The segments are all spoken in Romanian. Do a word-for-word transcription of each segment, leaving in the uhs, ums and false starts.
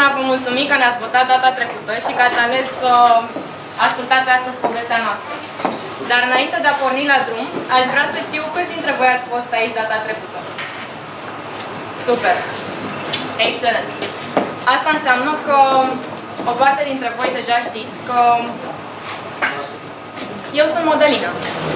Irina, vă mulțumim că ne-ați votat data trecută și că ați ales să ascultați astăzi povestea noastră. Dar înainte de a porni la drum, aș vrea să știu câți dintre voi ați fost aici data trecută. Super! Excelent! Asta înseamnă că o parte dintre voi deja știți că eu sunt Mădălina.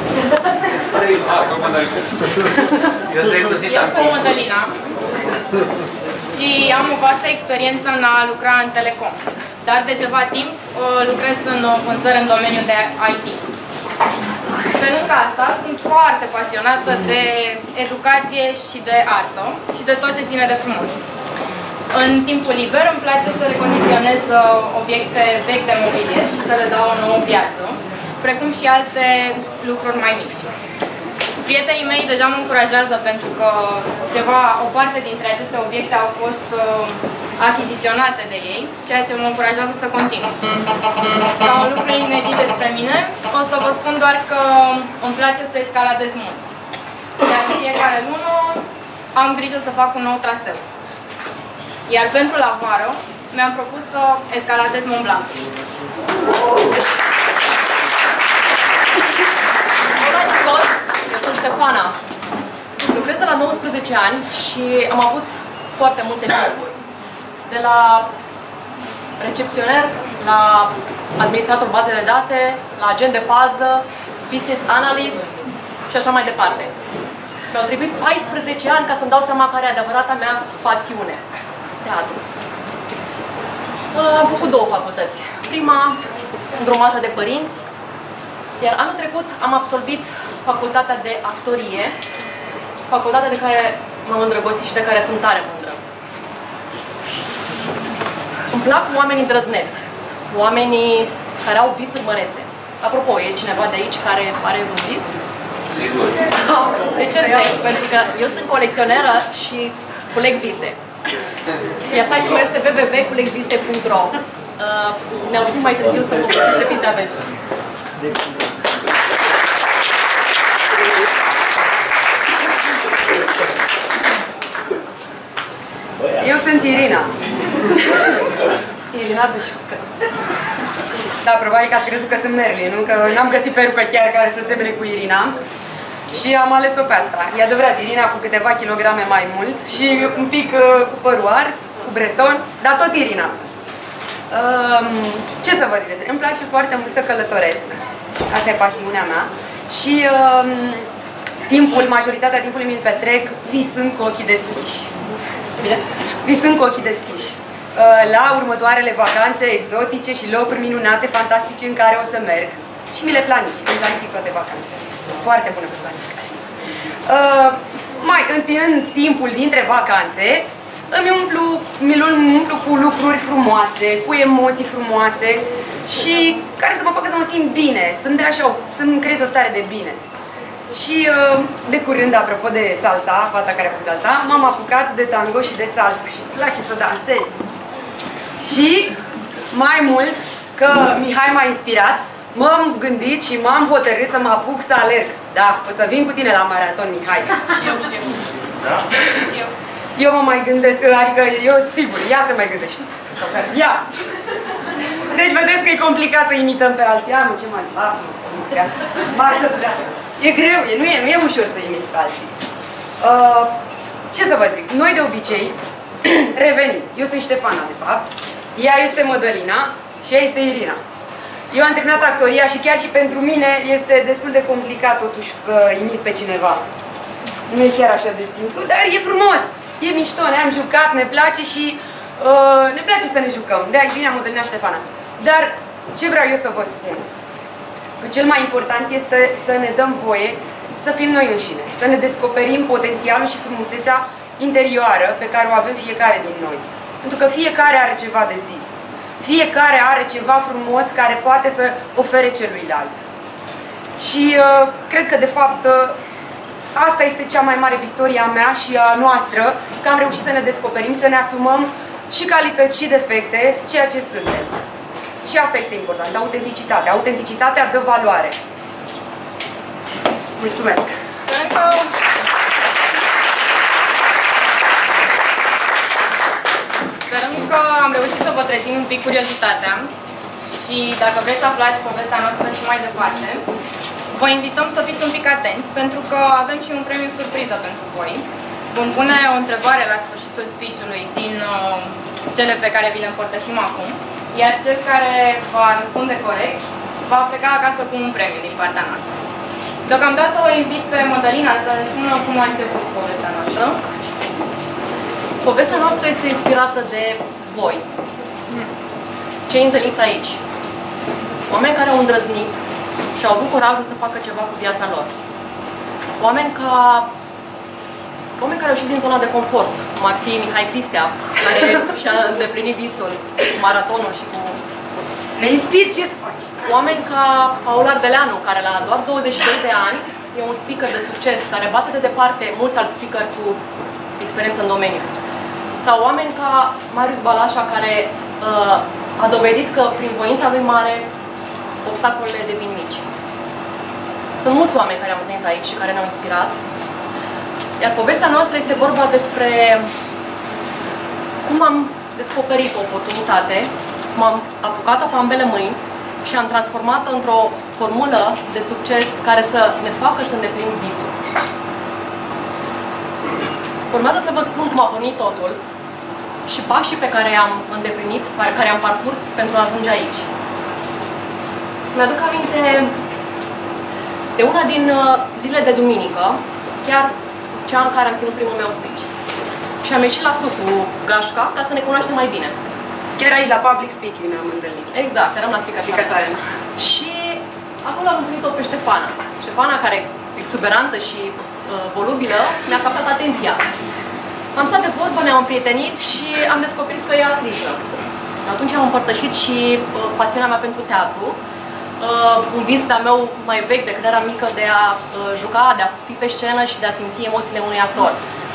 Eu sunt Mădălina și am o vastă experiență în a lucra în telecom. Dar de ceva timp lucrez în vânzări în domeniul de I T. Pe lângă asta, sunt foarte pasionată de educație și de artă și de tot ce ține de frumos. În timpul liber îmi place să recondiționez obiecte vechi de mobilie și să le dau o nouă viață, precum și alte lucruri mai mici. Prietenii mei deja mă încurajează pentru că ceva, o parte dintre aceste obiecte au fost uh, achiziționate de ei, ceea ce mă încurajează să continui. Ca un lucru inedit despre mine, o să vă spun doar că îmi place să escaladez munți. Iar în fiecare lună am grijă să fac un nou traseu. Iar pentru la vară, mi-am propus să escaladez Mont Blanc. Eu sunt Ștefana. Lucrez de la nouăsprezece ani și am avut foarte multe joburi. De la recepționer, la administrator baze de date, la agent de pază, business analyst și așa mai departe. Mi-au trebuit paisprezece ani ca să-mi dau seama care e adevărata mea pasiune. Teatru. Am făcut două facultăți. Prima, îndrumată de părinți, iar anul trecut am absolvit facultatea de actorie, facultatea de care m-am îndrăgostit și de care sunt tare mândră. Îmi plac oamenii îndrăzneți, oamenii care au visuri mărețe. Apropo, e cineva de aici care are un vis? Sigur. De ce întreb? Pentru că eu sunt colecționeră și culeg vise. Iar site-ul meu este w w w punct culeg vise punct ro. Uh, ne auzim mai târziu să povestiți ce vise aveți. Eu sunt Irina. Irina Bășucă. Da, probabil că ați crezut că sunt Merlin, nu? Că n-am găsit perucă chiar care să semene cu Irina. Și am ales-o pe asta. E adevărat, Irina cu câteva kilograme mai mult și un pic uh, cu părul ars, cu breton, dar tot Irina. Um, ce să vă zic despre? Îmi place foarte mult să călătoresc. Asta e pasiunea mea. Și um, timpul, majoritatea timpului mi-l petrec visând cu ochii deschiși. Bine? Visând cu ochii deschiși. Uh, la următoarele vacanțe exotice și locuri minunate, fantastice în care o să merg. Și mi le planific, îmi planific toate vacanțele. Foarte bună cu planificare. Uh, mai în, în timpul dintre vacanțe, îmi umplu, mi-l umplu cu lucruri frumoase, cu emoții frumoase și care să mă facă să mă simt bine, să-mi dea așa, să-mi creez o stare de bine. Și uh, de curând, apropo de salsa, fata care a făcut salsa, m-am apucat de tango și de salsa și îmi place să dansez. Și mai mult, că Mihai m-a inspirat, m-am gândit și m-am hotărât să mă apuc să alerg. Da, o să vin cu tine la maraton, Mihai. Și eu știu. Da? Și eu. Eu mă mai gândesc, adică eu sigur, ea se mai gândește. Ia! Deci vedeți că e complicat să imităm pe alții. Ia, mă, ce mai lasă-mă. E greu, nu e, nu e ușor să imiți pe alții. Uh, ce să vă zic? Noi de obicei revenim. Eu sunt Ștefana, de fapt. Ea este Mădălina și ea este Irina. Eu am terminat actoria și chiar și pentru mine este destul de complicat totuși să imit pe cineva. Nu e chiar așa de simplu, dar e frumos. E mișto, ne-am jucat, ne place și uh, ne place să ne jucăm. De-aia Irina, Mădălina, Ștefana. Dar ce vreau eu să vă spun? Că cel mai important este să ne dăm voie să fim noi înșine, să ne descoperim potențialul și frumusețea interioară pe care o avem fiecare din noi. Pentru că fiecare are ceva de zis. Fiecare are ceva frumos care poate să ofere celuilalt. Și uh, cred că, de fapt, uh, asta este cea mai mare victorie a mea și a noastră, că am reușit să ne descoperim, să ne asumăm și calități și defecte, ceea ce suntem. Și asta este important, autenticitatea. Autenticitatea dă valoare. Mulțumesc! Sperăm că am reușit vă trezim un pic curiozitatea și dacă vreți să aflați povestea noastră și mai departe, vă invităm să fiți un pic atenți, pentru că avem și un premiu surpriză pentru voi. Vom pune o întrebare la sfârșitul speech-ului din uh, cele pe care vi le împărtășim acum, iar cel care va răspunde corect va pleca acasă cu un premiu din partea noastră. Deocamdată o invit pe Mădălina să ne spună cum a început povestea noastră. Povestea noastră este inspirată de voi, cei întâlniți aici. Oameni care au îndrăznit și au avut curajul să facă ceva cu viața lor. Oameni ca... Oameni care au ieșit din zona de confort, cum ar fi Mihai Cristea, care și-a îndeplinit visul cu maratonul și cu... Ne inspiri, ce să faci? Oameni ca Paul Ardeleanu, care la doar douăzeci și doi de ani e un speaker de succes, care bate de departe mulți alți speaker cu experiență în domeniu. Sau oameni ca Marius Balașa, care uh, a dovedit că prin voința lui mare obstacolele devin mici. Sunt mulți oameni care am întâlnit aici și care ne-au inspirat. Iar povestea noastră este vorba despre cum am descoperit o oportunitate, cum am apucat-o pe ambele mâini și am transformat-o într-o formulă de succes care să ne facă să îndeplinim visul. Urmează să vă spun cum a pornit totul și pașii pe care i-am îndeplinit, pe care i-am parcurs pentru a ajunge aici. Mi-aduc aminte de una din zile de duminică, chiar cea în care am ținut primul meu speech. Și am ieșit la suc cu gașca ca să ne cunoaștem mai bine. Chiar aici la public speaking ne-am întâlnit. Exact, eram la Speakers Arena. Și acolo am întâlnit-o pe Ștefana. Ștefana, care exuberantă și uh, volubilă, mi-a captat atenția. Am stat de vorbă, ne-am împrietenit și am descoperit că e actriță. Atunci am împărtășit și uh, pasiunea mea pentru teatru. Uh, un vis de-a meu mai vechi de când eram mică de a uh, juca, de a fi pe scenă și de a simți emoțiile unui actor.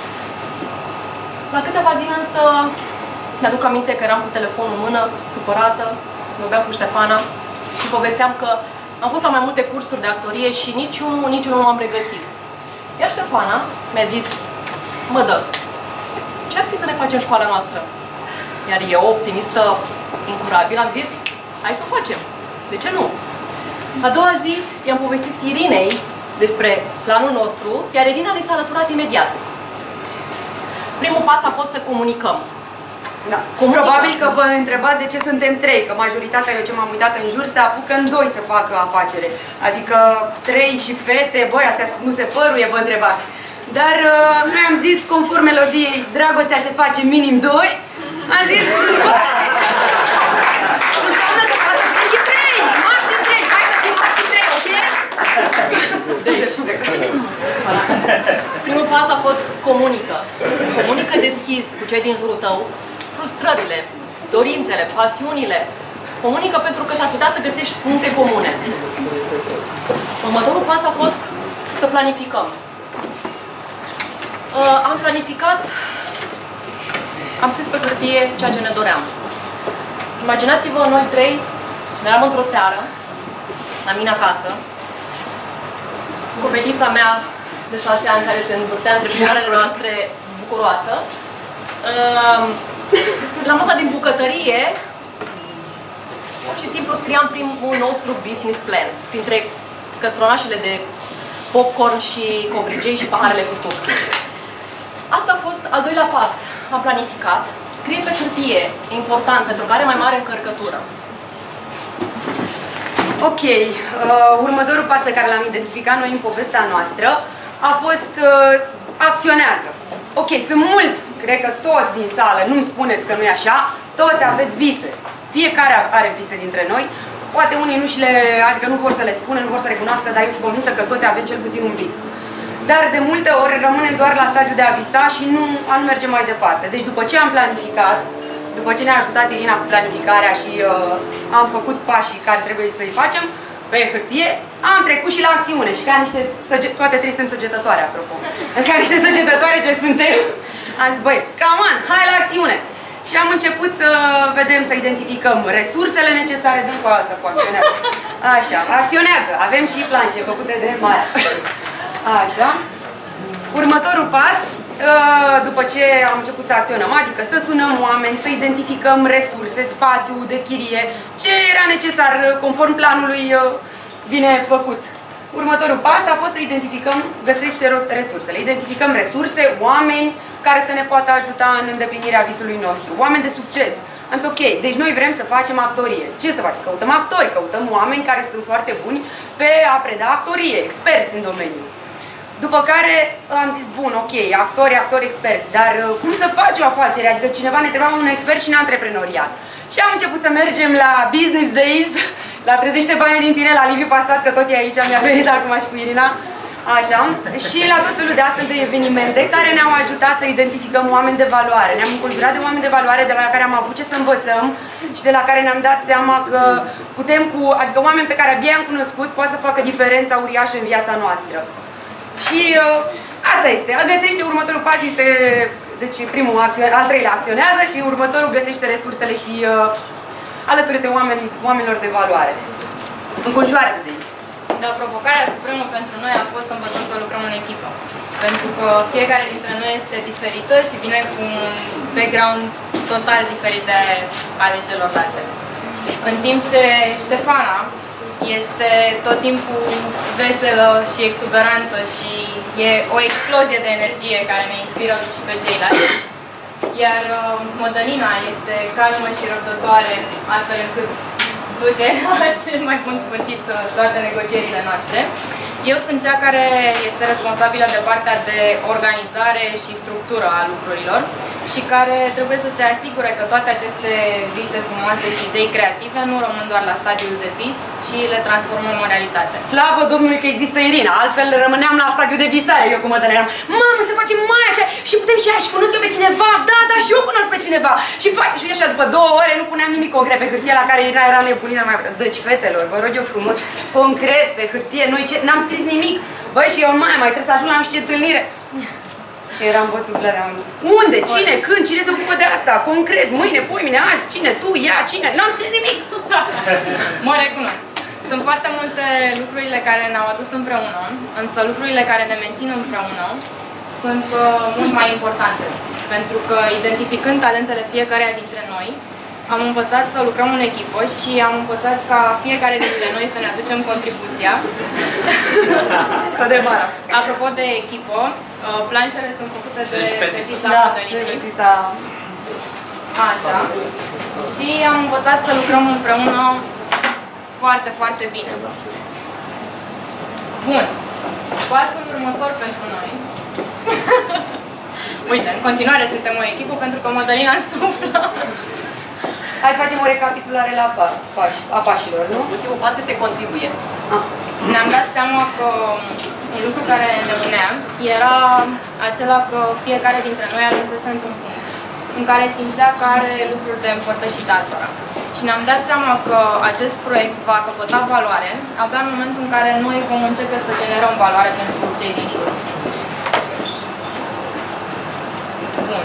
La câteva zile însă mi-aduc aminte că eram cu telefonul în mână, supărată, vorbeam cu Ștefana și povesteam că am fost la mai multe cursuri de actorie și niciunul, niciunul nu m-am regăsit. Iar Ștefana mi-a zis: mă, dă, ce-ar fi să ne facem școala noastră? Iar eu, optimistă incurabil, am zis: hai să o facem. De ce nu? A doua zi i-am povestit Irinei despre planul nostru, iar Irina ne s-a alăturat imediat. Primul pas a fost să comunicăm. Da. Probabil că vă întrebați de ce suntem trei, că majoritatea, eu ce m-am uitat în jur, se apucă în doi să facă afacere. Adică trei și fete, băi, astea nu se păruie, vă întrebați. Dar uh, noi am zis, conform melodiei, dragostea se face minim doi, am zis, bă, înseamnă că poate fi și trei, maxim trei, hai să fim maxim trei, ok? Deci, primul pas a fost comunică. Comunică deschis cu cei din jurul tău frustrările, dorințele, pasiunile. Comunică pentru că s-ar putea să găsești puncte comune. Următorul pas a fost să planificăm. Uh, am planificat, am scris pe hârtie ceea ce ne doream. Imaginați-vă, noi trei eram într-o seară, la mine acasă, cu fetița mea de șase ani care se învârtea între picioarele noastre bucuroasă. Uh, La masa din bucătărie, pur și simplu scriam primul nostru business plan, printre căstronașele de popcorn și covrigei și paharele cu suc. Asta a fost al doilea pas. Am planificat, scrie pe hârtie, e important, pentru că are mai mare încărcătură. Ok, uh, următorul pas pe care l-am identificat noi în povestea noastră a fost uh, acționează. Ok, sunt mulți, cred că toți din sală, nu-mi spuneți că nu e așa, toți aveți vise. Fiecare are vise dintre noi, poate unii nu și le, adică nu vor să le spună, nu vor să recunoască, dar eu sunt convinsă că toți aveți cel puțin un vis. Dar de multe ori rămânem doar la stadiul de a visa și nu, a nu merge mai departe. Deci după ce am planificat, după ce ne-a ajutat Irina cu planificarea și uh, am făcut pașii care trebuie să-i facem pe hârtie, am trecut și la acțiune și ca niște săge- toate trei suntem săgetătoare, apropo. Ca niște săgetătoare ce suntem, am zis, băi, come on, hai la acțiune! Și am început să vedem, să identificăm resursele necesare din cu asta, cu acționează. Așa, acționează, avem și planșe făcute de mare. Așa. Următorul pas după ce am început să acționăm, adică să sunăm oameni, să identificăm resurse, spațiu de chirie, ce era necesar conform planului bine făcut. Următorul pas a fost să identificăm, găsește resursele, identificăm resurse, oameni care să ne poată ajuta în îndeplinirea visului nostru, oameni de succes. Am zis, ok, deci noi vrem să facem actorie. Ce să facem? Căutăm actori, căutăm oameni care sunt foarte buni pe a preda actorie, experți în domeniu. După care am zis, bun, ok, actori, actori, experți, dar cum să faci o afacere? Adică cineva ne trebuia un expert și în antreprenoriat. Și am început să mergem la Business Days, la Trezește Banii din tine, la Liviu Pasat, că tot e aici, mi-a venit acum și cu Irina. Așa, și la tot felul de astfel de evenimente care ne-au ajutat să identificăm oameni de valoare. Ne-am înconjurat de oameni de valoare de la care am avut ce să învățăm și de la care ne-am dat seama că putem cu, adică oameni pe care abia am cunoscut poate să facă diferența uriașă în viața noastră. Și uh, asta este, găsește următorul pas, este, deci primul, al treilea acționează și următorul găsește resursele și uh, alături de oameni, oamenilor de valoare. Înconjoară de ei. Da, provocarea supremă pentru noi a fost să învățăm să lucrăm în echipă. Pentru că fiecare dintre noi este diferită și vine cu un background total diferit de ale celorlalte. În timp ce Ștefana este tot timpul veselă și exuberantă și e o explozie de energie care ne inspiră și pe ceilalți. Iar uh, Mădălina este calmă și răbdătoare, astfel încât duce la cel mai bun sfârșit toate negocierile noastre. Eu sunt cea care este responsabilă de partea de organizare și structură a lucrurilor și care trebuie să se asigure că toate aceste vise frumoase și idei creative nu rămân doar la stadiul de vis, ci le transformăm în realitate. Slavă Domnului că există Irina, altfel rămâneam la stadiul de visare, eu cu Mădălina eram, mamă, să facem mai așa și putem și aia și cunosc eu pe cineva, da, da, și eu cunosc pe cineva și facem și așa, după două ore nu puneam nimic concret pe hârtie la care Irina era nebunită mai. Deci, fetelor, vă rog eu frumos, concret, pe hârtie, noi ce, n-am scris nimic. Băi, și eu mai, mai trebuie să ajung la nu știu ce întâlnire. Și eram bă suflet de unde, cine, când, cine se ocupă de asta? Concret, mâine, poimine, azi, cine, tu, ea, cine? N-am scris nimic. Mă recunosc. Sunt foarte multe lucrurile care ne-au adus împreună, însă lucrurile care ne mențin împreună sunt uh, mult mai importante. Pentru că, identificând talentele fiecarea dintre noi, am învățat să lucrăm în echipă și am învățat ca fiecare dintre noi să ne aducem contribuția. Apropo de echipă, planșele sunt făcute de fetița Mădălinii. Așa. Și am învățat să lucrăm împreună foarte, foarte bine. Bun. Pasul următor pentru noi. Uite, în continuare suntem o echipă pentru că Mădălina însuflă. Hai să facem o recapitulare la pa pași, a pașilor, nu? Ultimul pas este contribuie. Ah. Ne-am dat seama că un lucru care ne unea era acela că fiecare dintre noi ajunsese într-un punct în care simțea că are lucruri de împărtășit altora. Și ne-am dat seama că acest proiect va căpăta valoare abia în momentul în care noi vom începe să generăm valoare pentru cei din jur. Bun.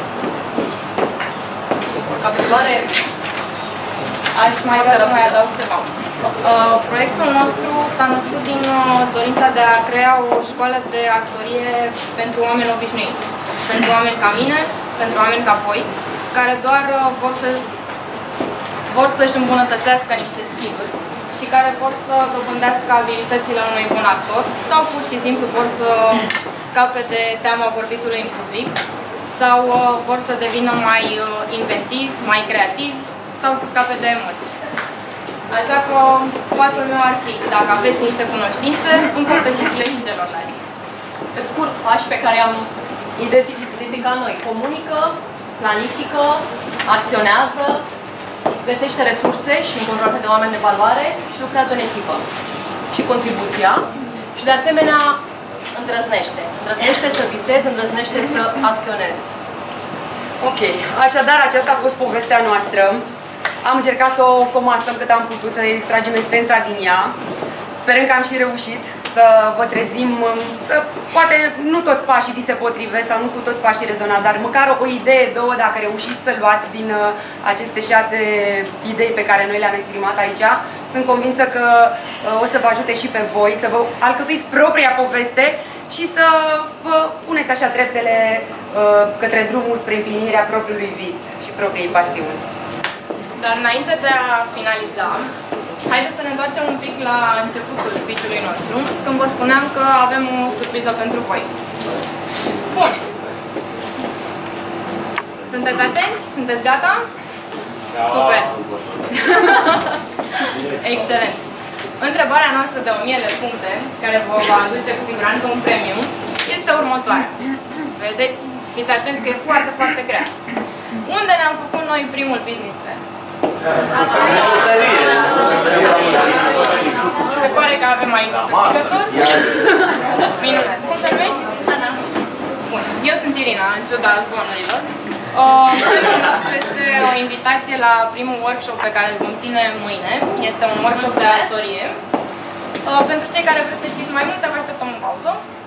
Capitulare. Aș mai vrea să mai adaug ceva. Uh, proiectul nostru s-a născut din uh, dorința de a crea o școală de actorie pentru oameni obișnuiți. Pentru oameni ca mine, pentru oameni ca voi, care doar uh, vor să vor să-și îmbunătățească niște skill-uri și care vor să dobândească abilitățile unui bun actor sau pur și simplu vor să scape de teama vorbitului în public sau uh, vor să devină mai uh, inventivi, mai creativi sau să scape de emoții. Așa că sfatul meu ar fi, dacă aveți niște cunoștințe, împărtășiți-le și celorlalți. Pe scurt, pași pe care am identificat noi. Comunică, planifică, acționează, găsește resurse și înconjoară de oameni de valoare și lucrează în echipă. Și contribuția. Și de asemenea, îndrăznește. Îndrăznește să visezi, îndrăznește să acționezi. Ok, așadar aceasta a fost povestea noastră. Am încercat să o comasăm cât am putut, să ne extragem esența din ea. Sperăm că am și reușit să vă trezim, să, poate nu toți pașii vi se potrivesc sau nu cu toți pașii rezonați, dar măcar o idee, două, dacă reușiți să luați din uh, aceste șase idei pe care noi le-am exprimat aici. Sunt convinsă că uh, o să vă ajute și pe voi, să vă alcătuiți propria poveste și să vă puneți așa treptele uh, către drumul spre împlinirea propriului vis și propriei pasiuni. Dar înainte de a finaliza, haideți să ne întoarcem un pic la începutul speech-ului nostru, când vă spuneam că avem o surpriză pentru voi. Bun. Sunteți atenți? Sunteți gata? Da. Super! Excelent! Întrebarea noastră de o mie de puncte, care vă va aduce cu siguranță un premiu, este următoarea. Vedeți? Fiți atenți că e foarte, foarte grea. Unde ne-am făcut noi primul business plan? Se pare că avem aici un câștigător. Minunat. Cum te numești? Ana. Bun. Eu sunt Irina, în ciuda zvonurilor. Premiul nostru este o invitație la primul workshop pe care îl vom ține mâine. Este un workshop de autorie. Pentru cei care vreți să știți mai multe, vă așteptăm în pauză.